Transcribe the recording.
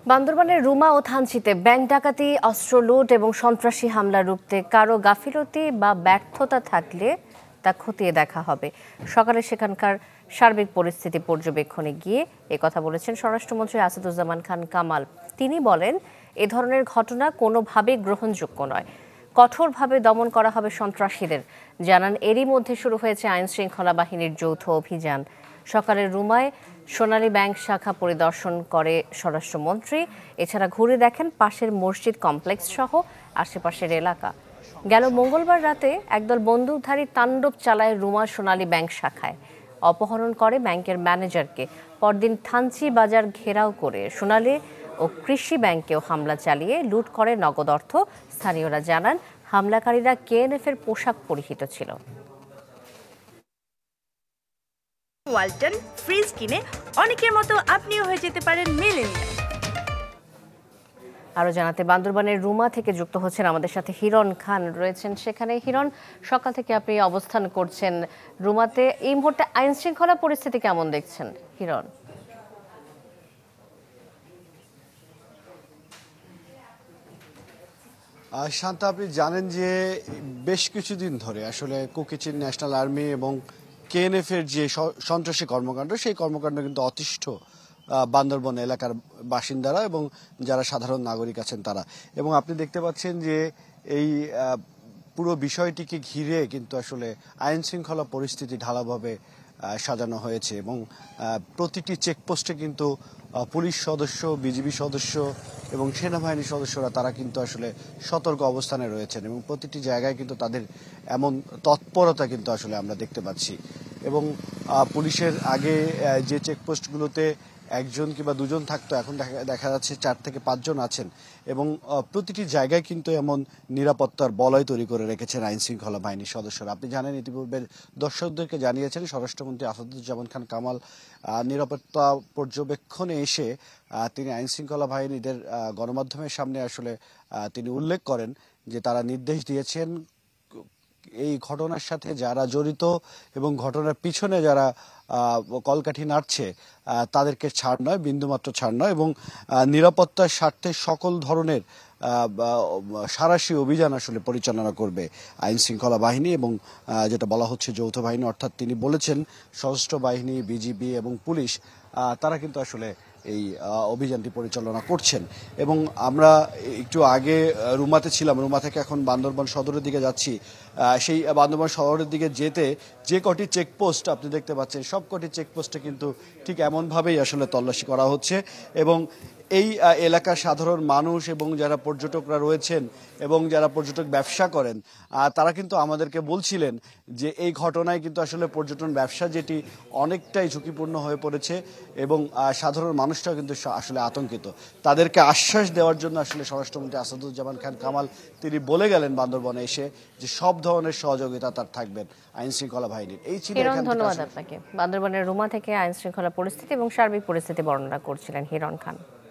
বান্দরবানের রুমা ও থানচিতে ব্যাংক ডাকাতি, অস্ত্র লুট এবং সন্ত্রাসী হামলা রুখতে কারো গাফিলতি বা ব্যর্থতা থাকলে তা খতিয়ে দেখা হবে। সকালে সেখানকার সার্বিক পরিস্থিতি পর্যবেক্ষণে গিয়ে একথা বলেছেন স্বরাষ্ট্রমন্ত্রী আসাদুজ্জামান খান কামাল। তিনি বলেন, এ ধরনের ঘটনা কোনোভাবেই গ্রহণযোগ্য নয়, কঠোরভাবে দমন করা হবে সন্ত্রাসীদের। জানান, এরই মধ্যে শুরু হয়েছে আইন শৃঙ্খলা বাহিনীর যৌথ অভিযান। সকালে রুমায় সোনালী ব্যাংক শাখা পরিদর্শন করে স্বরাষ্ট্রমন্ত্রী। এছাড়া ঘুরে দেখেন পাশের মসজিদ কমপ্লেক্স সহ আশেপাশের এলাকা। গেল মঙ্গলবার রাতে একদল বন্দুকধারী তাণ্ডব চালায় রুমা সোনালী ব্যাংক শাখায়, অপহরণ করে ব্যাংকের ম্যানেজারকে। পরদিন থানচি বাজার ঘেরাও করে সোনালী ও কৃষি ব্যাংকেও হামলা চালিয়ে লুট করে নগদ অর্থ। স্থানীয়রা জানান, হামলাকারীরা কেএনএফ-এর পোশাক পরিহিত ছিল। ওয়ালটন ফ্রিজ কিনে অনেকের মতো আপনিও হয়ে যেতে পারেন মিলেনিয়াল। আরো জানাতে বান্দরবানের রুমা থেকে যুক্ত হচ্ছেন আমাদের সাথে হিরণ খান রয়েছেন সেখানে। হিরণ, সকাল থেকে আপনি অবস্থান করছেন রুমাতে, এই মুহূর্তে আইন শৃঙ্খলা পরিস্থিতি কেমন দেখছেন হিরণ? শান্তা, আপনি জানেন যে বেশ কিছুদিন ধরে আসলে কুকিচিন ন্যাশনাল আর্মি এবং কেএনএফ এর যে সন্ত্রাসী কর্মকাণ্ড, সেই কর্মকাণ্ড কিন্তু অতিষ্ঠ বান্দরবন এলাকার বাসিন্দারা এবং যারা সাধারণ নাগরিক আছেন তারা। এবং আপনি দেখতে পাচ্ছেন যে এই পুরো বিষয়টিকে ঘিরে কিন্তু আসলে আইন শৃঙ্খলা পরিস্থিতি ঢালাভাবে সাজানো হয়েছে এবং প্রতিটি চেকপোস্টে কিন্তু পুলিশ সদস্য, বিজিবি সদস্য এবং সেনাবাহিনীর সদস্যরা তারা কিন্তু আসলে সতর্ক অবস্থানে রয়েছেন এবং প্রতিটি জায়গায় কিন্তু তাদের এমন তৎপরতা কিন্তু আসলে আমরা দেখতে পাচ্ছি। এবং পুলিশের আগে যে চেকপোস্টগুলোতে একজন কিংবা দুজন থাকতো, এখন দেখা যাচ্ছে 4 থেকে 5 জন আছেন এবং প্রতিটি জায়গায় কিন্তু এমন নিরাপত্তার বলয় তৈরি করে রেখেছেন আইন শৃঙ্খলা বাহিনীর সদস্যরা। আপনি জানেন, ইতিপূর্বে দর্শকদেরকে জানিয়েছেন স্বরাষ্ট্রমন্ত্রী আসাদুজ্জামান খান কামাল নিরাপত্তা পর্যবেক্ষণে এসে তিনি আইন শৃঙ্খলা বাহিনীদের গণমাধ্যমের সামনে আসলে তিনি উল্লেখ করেন যে তারা নির্দেশ দিয়েছেন এই ঘটনার সাথে যারা জড়িত এবং ঘটনার পিছনে যারা কলকাঠি নাড়ছে তাদেরকে ছাড় নয়, বিন্দুমাত্র ছাড় নয়, এবং নিরাপত্তার স্বার্থে সকল ধরনের সাঁড়াশি অভিযান আসলে পরিচালনা করবে আইন শৃঙ্খলা বাহিনী এবং যেটা বলা হচ্ছে যৌথ বাহিনী। অর্থাৎ তিনি বলেছেন সশস্ত্র বাহিনী, বিজিবি এবং পুলিশ তারা কিন্তু আসলে এই অভিযানটি পরিচালনা করছেন। এবং আমরা একটু আগে রুমাতে ছিলাম, রুমা থেকে এখন বান্দরবান সদরের দিকে যাচ্ছি। সেই বান্দরবান শহরের দিকে যেতে যে কটি চেকপোস্ট আপনি দেখতে পাচ্ছেন, সব কটি চেকপোস্টে কিন্তু ঠিক এমনভাবেই আসলে তল্লাশি করা হচ্ছে এবং এই এলাকার সাধারণ মানুষ এবং যারা পর্যটকরা রয়েছেন এবং যারা পর্যটক ব্যবসা করেন তারা কিন্তু আমাদেরকে বলছিলেন যে এই ঘটনায় কিন্তু আসলে পর্যটন ব্যবসা যেটি অনেকটাই ঝুঁকিপূর্ণ হয়ে পড়েছে এবং সাধারণ মানুষটাও কিন্তু আসলে আতঙ্কিত। তাদেরকে আশ্বাস দেওয়ার জন্য আসলে স্বরাষ্ট্রমন্ত্রী আসাদুজ্জামান খান কামাল তিনি বলে গেলেন বান্দরবনে এসে যে সব ধরনের সহযোগিতা তার থাকবেন আইন শৃঙ্খলা বাহিনীর। এই ছিল। ধন্যবাদ আপনাকে। বান্দরবানের রুমা থেকে আইন শৃঙ্খলা পরিস্থিতি এবং সার্বিক পরিস্থিতি বর্ণনা করছিলেন হিরণ খান।